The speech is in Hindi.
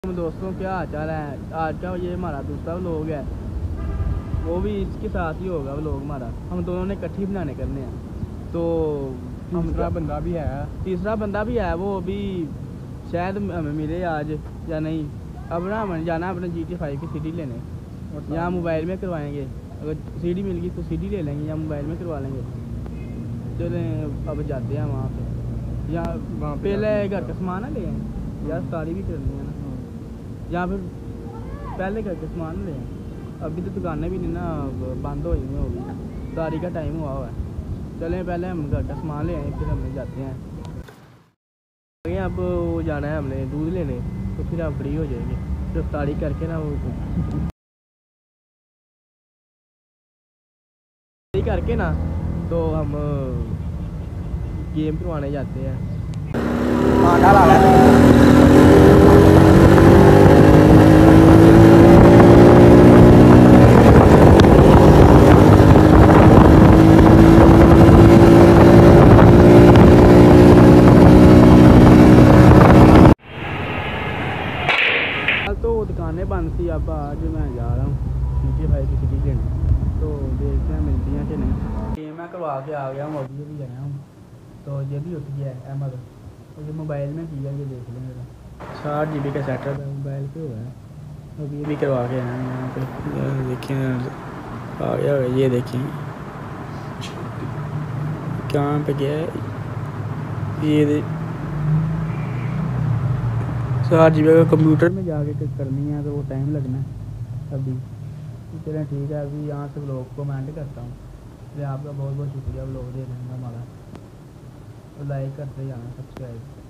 दोस्तों, क्या हाल चाल है। आज का ये हमारा दूसरा व्लॉग है, वो भी इसके साथ ही होगा व्लॉग हमारा। हम दोनों ने इकट्ठी बनाने करने हैं। तो तीसरा बंदा भी है, वो अभी शायद हमें मिले आज या नहीं। अब ना हमें जाना है अपने GTA 5 की CD लेने, या मोबाइल में करवाएंगे। अगर CD मिल गई तो CD ले लेंगे या मोबाइल में करवा लेंगे। चलें अब जाते हैं वहाँ पे, या पहले घर का सामान है ले आए, या सारी भी करनी है ना, या फिर पहले घर के सामान ले आए। अभी तो दुकानें भी नहीं ना, बंद हो गई होगी, तारी का टाइम हुआ है। चलें पहले हम घर का सामान ले आए, फिर हम जाते हैं। अब वो जाना है हमने दूध लेने, तो फिर आप फ्री हो जाएंगे। तो तारी करके ना वो करके ना, तो हम गेम करवाने जाते हैं। तो दुकानें बंद थी, अब आज मैं जा रहा हूँ GTA 5 की CD लेने। तो देखते हैं मिलती हैं कि नहीं। गेम मैं करवा के आ गया हूँ, अभी भी गया हूँ। तो ये भी उठ गया है अहमद, तो ये मोबाइल में किया, ये देख लेंगे। 60 GB का सेटअप है मोबाइल पे हुआ है। अब ये भी करवा के आए हैं यहाँ पे, देखिए आ गया। ये देखिए कहाँ पे गया है ये 60 GB का कंप्यूटर में जाके करनी है, तो वो टाइम लगना है अभी। चलें ठीक है, अभी यहाँ से व्लॉग को एंड करता हूँ। इसलिए आपका बहुत बहुत शुक्रिया व्लॉग देखने का हमारा। तो लाइक करते जाना, सब्सक्राइब।